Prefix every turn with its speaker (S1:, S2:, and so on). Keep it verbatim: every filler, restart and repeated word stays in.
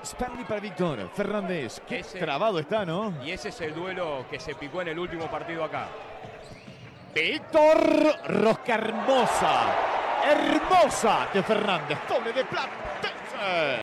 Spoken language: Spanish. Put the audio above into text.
S1: Stanley para Víctor Fernández. Qué
S2: ese,
S1: trabado está, ¿no?
S2: Y ese es el duelo que se picó en el último partido acá.
S1: Víctor, rosca hermosa. Hermosa de Fernández. Doble de plata.